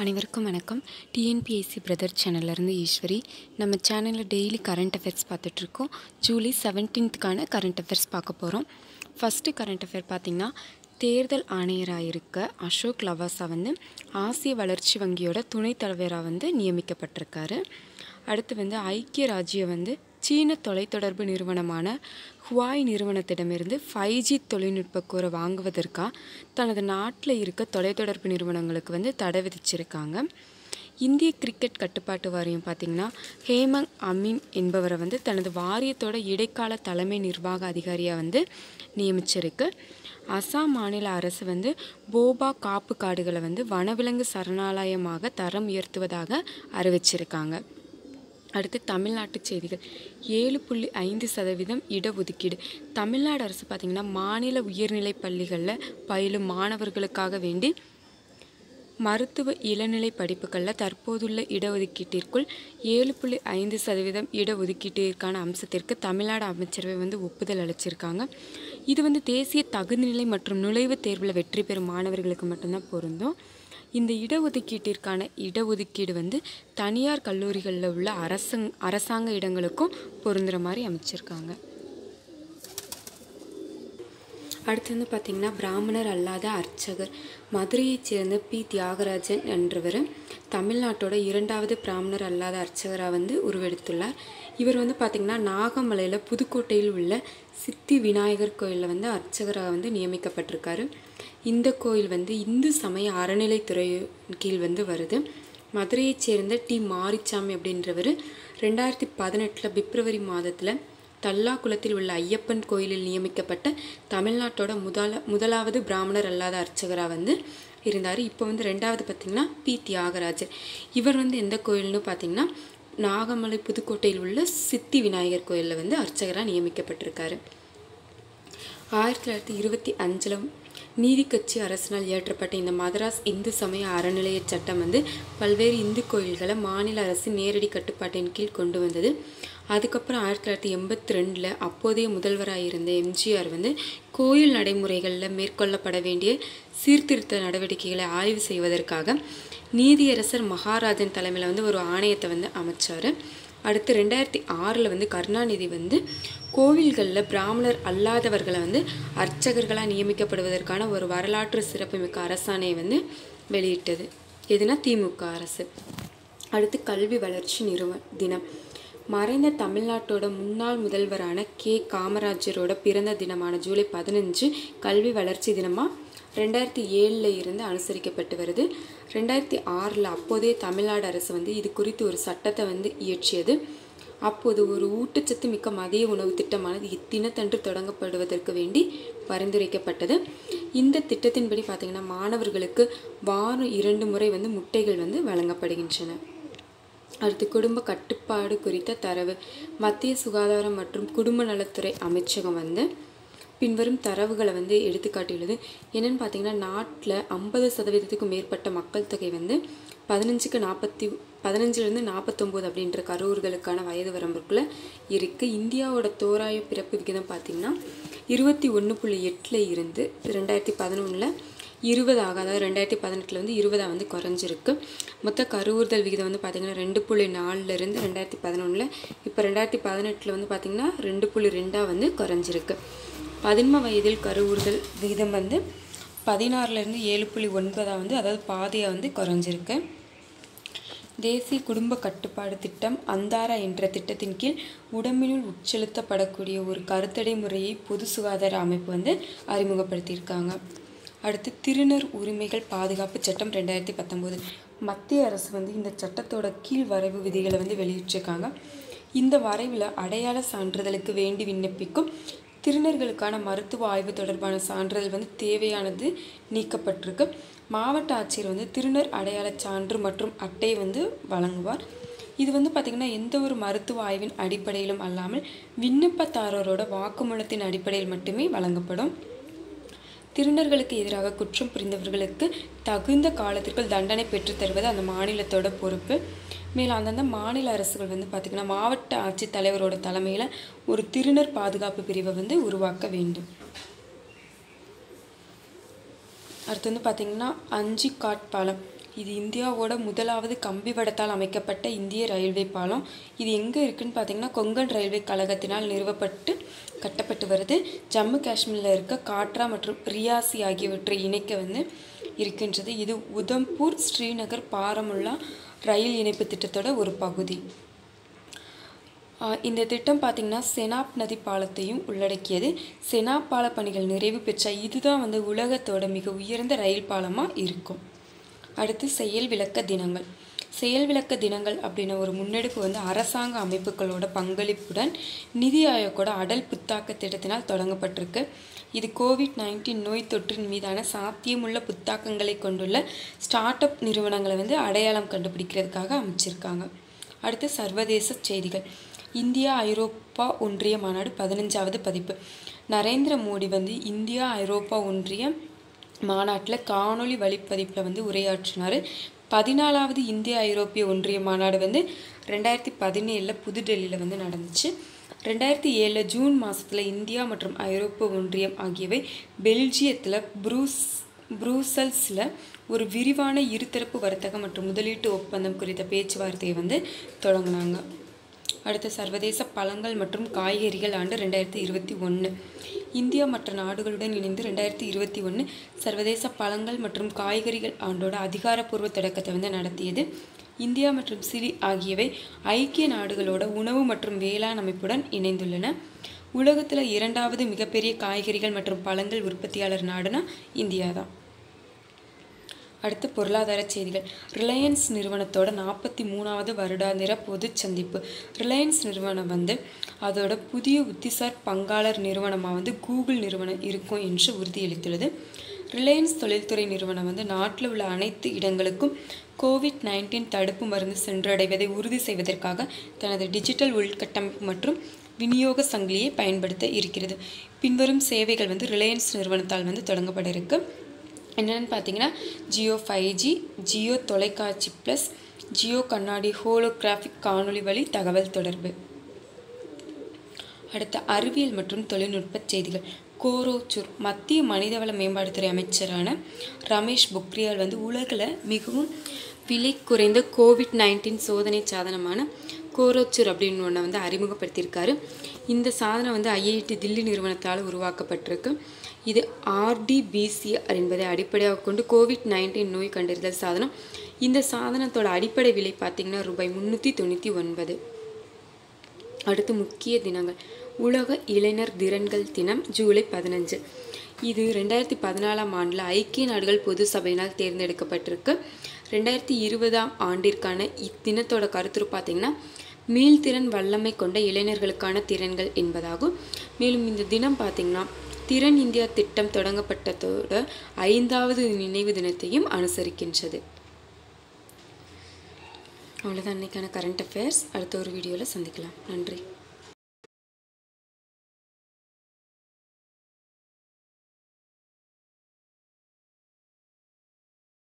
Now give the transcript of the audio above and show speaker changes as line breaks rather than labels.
அனைவருக்கும் வணக்கம். TNPSC BROTHERS சேனல்லேருந்து Eswari. நம்ம சேனலில் டெய்லி கரண்ட் அஃபேர்ஸ் பார்த்துட்ருக்கோம். ஜூலை 17க்கான கரண்ட் அஃபேர்ஸ் பார்க்க போகிறோம். ஃபஸ்ட்டு கரண்ட் அஃபேர் பார்த்திங்கன்னா, தேர்தல் ஆணையராக இருக்க அசோக் லவாசா ஆசிய வளர்ச்சி வங்கியோட துணைத் தலைவராக நியமிக்கப்பட்டிருக்காரு. அடுத்து ஐக்கிய ராஜ்யம் சீன தொலைத்தொடர்பு நிறுவனமான ஹுவாய் நிறுவனத்திடமிருந்து 5G தொழில்நுட்ப கூரை வாங்குவதற்காக தனது நாட்டில் இருக்க தொலைத்தொடர்பு நிறுவனங்களுக்கு தடை விதிச்சிருக்காங்க. இந்திய கிரிக்கெட் கட்டுப்பாட்டு வாரியம் பார்த்திங்கன்னா, ஹேமங் அமீன் என்பவரை தனது வாரியத்தோட இடைக்கால தலைமை நிர்வாக அதிகாரியாக நியமிச்சிருக்கு. அசாம் மாநில அரசு போபா காப்பு காடுகளை வனவிலங்கு சரணாலயமாக தரம் உயர்த்துவதாக அறிவிச்சிருக்காங்க. அடுத்து தமிழ்நாட்டு செய்திகள். 7.5% இடஒதுக்கீடு. தமிழ்நாடு அரசு பார்த்திங்கன்னா, மாநில உயர்நிலை பள்ளிகளில் பயிலும் மாணவர்களுக்காக வேண்டி மருத்துவ இளநிலை படிப்புகளில் தற்போதுள்ள இடஒதுக்கீட்டிற்குள் 7.5% இடஒதுக்கீட்டிற்கான அம்சத்திற்கு தமிழ்நாடு அமைச்சரவை ஒப்புதல் அளிச்சிருக்காங்க. இது தேசிய தகுதிநிலை மற்றும் நுழைவுத் தேர்வில் வெற்றி பெறும் மாணவர்களுக்கு மட்டும்தான் பொருந்தும். இந்த இடஒதுக்கீட்டிற்கான இடஒதுக்கீடு தனியார் கல்லூரிகளில் உள்ள அரசாங்க இடங்களுக்கும் பொருந்துகிற மாதிரி அமைச்சிருக்காங்க. அடுத்து பார்த்திங்கன்னா, பிராமணர் அல்லாத அர்ச்சகர். மதுரையைச் சேர்ந்த பி. தியாகராஜன் என்றவர் தமிழ்நாட்டோட 2வது பிராமணர் அல்லாத அர்ச்சகராக உருவெடுத்துள்ளார். இவர் பார்த்திங்கன்னா, நாகமலையில் புதுக்கோட்டையில் உள்ள சித்தி விநாயகர் கோயிலில் அர்ச்சகராக நியமிக்கப்பட்டிருக்காரு. இந்த கோயில் இந்து சமய அறநிலைத்துறை கீழ் வருது. மதுரையைச் சேர்ந்த டி. மாரிச்சாமி அப்படின்றவர் 2018 பிப்ரவரி மாதத்தில் தல்லாகுளத்தில் உள்ள ஐயப்பன் கோயிலில் நியமிக்கப்பட்ட தமிழ்நாட்டோட முதலாவது பிராமணர் அல்லாத அர்ச்சகராக இருந்தார். இப்போ 2வது பார்த்திங்கன்னா பி. தியாகராஜர். இவர் எந்த கோயில்னு பார்த்திங்கன்னா, நாகமலை புதுக்கோட்டையில் உள்ள சித்தி விநாயகர் கோயிலில் அர்ச்சகராக நியமிக்கப்பட்டிருக்காரு. 1925 நீதி கட்சி அரசினால் இயற்றப்பட்ட இந்த மதராஸ் இந்து சமய அறநிலைய சட்டம் பல்வேறு இந்து கோயில்களை மாநில அரசு நேரடி கட்டுப்பாட்டின் கீழ் கொண்டு வந்தது. அதுக்கப்புறம் 1982 அப்போதைய முதல்வராக இருந்த எம்ஜிஆர் கோயில் நடைமுறைகளில் மேற்கொள்ளப்பட வேண்டிய சீர்திருத்த நடவடிக்கைகளை ஆய்வு செய்வதற்காக நீதியரசர் மகாராஜன் தலைமையில் ஒரு ஆணையத்தை அமைச்சார். அடுத்து 2006 கருணாநிதி கோவில்களில் பிராமணர் அல்லாதவர்களை அர்ச்சகர்களாக நியமிக்கப்படுவதற்கான ஒரு வரலாற்று சிறப்புமிக்க அரசாணையை வெளியிட்டது. எதுனா திமுக அரசு. அடுத்து கல்வி வளர்ச்சி தினம். மறைந்த தமிழ்நாட்டோட முன்னாள் முதல்வரான கே. காமராஜரோட பிறந்த தினமான ஜூலை 15 கல்வி வளர்ச்சி தினமாக 2007 இருந்து அனுசரிக்கப்பட்டு வருது. 2006 அப்போதைய தமிழ்நாடு அரசு இது குறித்து ஒரு சட்டத்தை இயற்றியது. அப்போது ஒரு ஊட்டச்சத்து மிக்க மதிய உணவு திட்டமானது இத்தினத்தன்று தொடங்கப்படுவதற்கு வேண்டி பரிந்துரைக்கப்பட்டது. இந்த திட்டத்தின்படி பார்த்திங்கன்னா, மாணவர்களுக்கு வாரம் 2 முறை முட்டைகள் வழங்கப்படுகின்றன. அடுத்து குடும்ப கட்டுப்பாடு குறித்த தரவு. மத்திய சுகாதாரம் மற்றும் குடும்ப நலத்துறை அமைச்சகம் பின்வரும் தரவுகளை எடுத்துக்காட்டியுள்ளது. என்னென்னு பார்த்தீங்கன்னா, நாட்டில் 50% மேற்பட்ட மக்கள் தொகை 15லேருந்து 49 அப்படின்ற கருவுறுகளுக்கான வயது வரம்புக்குள்ளே இருக்குது. இந்தியாவோட தோராய பிறப்பு விகிதம் பார்த்திங்கன்னா 21.8 இருந்து 2011 20 அதாவது 2018 20 குறைஞ்சிருக்கு. மொத்த கருவுறுதல் விகிதம் பார்த்திங்கன்னா 2.4 இருந்து 2011 இப்போ 2018 பார்த்திங்கன்னா 2.2 குறைஞ்சிருக்கு. 11 வயதில் கருவுறுதல் விகிதம் 16 7.9 அதாவது பாதியாக குறைஞ்சிருக்கு. தேசிய குடும்ப கட்டுப்பாடு திட்டம் அந்தாரா என்ற திட்டத்தின் கீழ் உடம்பினுள் உட்செலுத்தப்படக்கூடிய ஒரு கருத்தடை முறையை பொது சுகாதார அமைப்பு அறிமுகப்படுத்தியிருக்காங்க. அடுத்து திருநர் உரிமைகள் பாதுகாப்பு சட்டம் 2019. மத்திய அரசு இந்த சட்டத்தோட கீழ் வரைவு விதிகளை வெளியிட்டிருக்காங்க. இந்த வரைவில் அடையாள சான்றிதழுக்கு வேண்டி விண்ணப்பிக்கும் திருநர்களுக்கான மருத்துவ ஆய்வு தொடர்பான சான்றிதழ் தேவையானது நீக்கப்பட்டிருக்கு. மாவட்ட ஆட்சியர் திருநர் அடையாள சான்று மற்றும் அட்டையை வழங்குவார். இது பார்த்திங்கன்னா, எந்த ஒரு மருத்துவ ஆய்வின் அடிப்படையிலும் அல்லாமல் விண்ணப்பதாரரோட வாக்குமூலத்தின் அடிப்படையில் மட்டுமே வழங்கப்படும். திருநர்களுக்கு எதிராக குற்றம் புரிந்தவர்களுக்கு தகுந்த காலத்திற்குள் தண்டனை பெற்றுத்தருவது அந்த மாநிலத்தோட பொறுப்பு. மேலும் அந்தந்த மாநில அரசுகள் பார்த்திங்கன்னா, மாவட்ட ஆட்சித்தலைவரோட தலைமையில் ஒரு திருநர் பாதுகாப்பு பிரிவை உருவாக்க வேண்டும். அடுத்து பார்த்திங்கன்னா, அஞ்சிக்காட் பாலம் இது இந்தியாவோட முதலாவது கம்பி வடத்தால் அமைக்கப்பட்ட இந்திய ரயில்வே பாலம். இது எங்கே இருக்குதுன்னு பார்த்தீங்கன்னா கொங்கன் ரயில்வே கழகத்தினால் நிறுவப்பட்டு கட்டப்பட்டு வருது. ஜம்மு காஷ்மீரில் இருக்க காட்ரா மற்றும் ரியாசி ஆகியவற்றை இணைக்க இருக்கின்றது. இது உதம்பூர் ஸ்ரீநகர் பாரமுல்லா ரயில் இணைப்பு திட்டத்தோட ஒரு பகுதி. இந்த திட்டம் பார்த்திங்கன்னா செனாப் நதி பாலத்தையும் உள்ளடக்கியது. செனாப் பால பணிகள் நிறைவு பெற்ற இதுதான் உலகத்தோட மிக உயர்ந்த ரயில் பாலமாக இருக்கும். அடுத்து செயல் விளக்க தினங்கள். செயல் விளக்க தினங்கள் அப்படின்ன ஒரு முன்னெடுப்பு அரசாங்க அமைப்புகளோட பங்களிப்புடன் நிதி ஆயோக்கோட அடல் புத்தாக்க திட்டத்தினால் தொடங்கப்பட்டிருக்கு. இது கோவிட்-19 நோய் தொற்றின் மீதான சாத்தியமுள்ள புத்தாக்கங்களை கொண்டுள்ள ஸ்டார்ட் அப் நிறுவனங்களை அடையாளம் கண்டுபிடிக்கிறதுக்காக அமைச்சிருக்காங்க. அடுத்து சர்வதேச செய்திகள். இந்தியா ஐரோப்பா ஒன்றிய மாநாடு 15வது பதிப்பு. நரேந்திர மோடி இந்தியா ஐரோப்பா ஒன்றிய மாநாட்டில் காணொலி வழிப்பதிப்பில் உரையாற்றினார். 14வது இந்திய ஐரோப்பிய ஒன்றிய மாநாடு 2017 புதுடெல்லியில் நடந்துச்சு. 2007 ஜூன் மாதத்தில் இந்தியா மற்றும் ஐரோப்பிய ஒன்றியம் ஆகியவை பெல்ஜியத்தில் ப்ரூசல்ஸில் ஒரு விரிவான இருதரப்பு வர்த்தக மற்றும் முதலீட்டு ஒப்பந்தம் குறித்த பேச்சுவார்த்தையை தொடங்கினாங்க. அடுத்த சர்வதேச பழங்கள் மற்றும் காய்கறிகள் ஆண்டு 2021. இந்தியா மற்ற நாடுகளுடன் இணைந்து 2021 சர்வதேச பழங்கள் மற்றும் காய்கறிகள் ஆண்டோட அதிகாரப்பூர்வ தொடக்கத்தை நடத்தியது. இந்தியா மற்றும் சிலி ஆகியவை ஐக்கிய நாடுகளோட உணவு மற்றும் வேளாண் அமைப்புடன் இணைந்துள்ளன. உலகத்தில் 2வது மிகப்பெரிய காய்கறிகள் மற்றும் பழங்கள் உற்பத்தியாளர் நாடுனா இந்தியா தான். அடுத்து பொருளாதார செய்திகள். ரிலையன்ஸ் நிறுவனத்தோட 43வது வருடாந்திர பொது சந்திப்பு. ரிலையன்ஸ் நிறுவனம் அதோட புதிய உத்திசார் பங்காளர் நிறுவனமாக கூகுள் நிறுவனம் இருக்கும் என்று உறுதியளித்துள்ளது. ரிலையன்ஸ் தொழில்துறை நிறுவனம் நாட்டில் உள்ள அனைத்து இடங்களுக்கும் கோவிட்-19 தடுப்பு மருந்து சென்றடைவதை உறுதி செய்வதற்காக தனது டிஜிட்டல் உள்கட்டமைப்பு மற்றும் விநியோக சங்கிலியை பயன்படுத்த இருக்கிறது. பின்வரும் சேவைகள் ரிலையன்ஸ் நிறுவனத்தால் தொடங்கப்பட இருக்கு. என்னென்னு பார்த்தீங்கன்னா ஜியோ 5G, ஜியோ தொலைக்காட்சி ப்ளஸ், ஜியோ கண்ணாடி ஹோலோகிராஃபிக் காணொலி வழி தகவல் தொடர்பு. அடுத்த அறிவியல் மற்றும் தொழில்நுட்ப செய்திகள். கோரோச்சூர். மத்திய மனிதவள மேம்பாட்டுத்துறை அமைச்சரான ரமேஷ் பொக்ரியால் உலகில் மிகவும் விலை குறைந்த கோவிட்-19 சோதனை சாதனமான கோரோச்சூர் அப்படின்னு ஒன்றை அறிமுகப்படுத்தியிருக்காரு. இந்த சாதனம் ஐஐடி தில்லி நிறுவனத்தால் உருவாக்கப்பட்டிருக்கு. இது RT-PCR என்பதை அடிப்படையாக கொண்டு கோவிட்-19 நோய் கண்டறிதல் சாதனம். இந்த சாதனத்தோட அடிப்படை விலை பார்த்திங்கன்னா ரூபாய் 399. அடுத்து முக்கிய தினங்கள். உலக இளைஞர் திறன்கள் தினம் ஜூலை 15. இது 2014 ஆண்டில் ஐக்கிய நாடுகள் பொது சபையினால் தேர்ந்தெடுக்கப்பட்டிருக்கு. 2020 ஆண்டிற்கான இத்தினத்தோட கருத்துரு பார்த்திங்கன்னா மீள்திறன் வல்லமை கொண்ட இளைஞர்களுக்கான திறன்கள் என்பதாகும். மேலும் இந்த தினம் பார்த்திங்கன்னா திறன் இந்தியா திட்டம் தொடங்கப்பட்டதோட 5வது நினைவு தினத்தையும் அனுசரிக்கின்றது. அவ்வளோதான் இன்னைக்கான கரண்ட் அஃபேர்ஸ். அடுத்த ஒரு வீடியோவில் சந்திக்கலாம். நன்றி.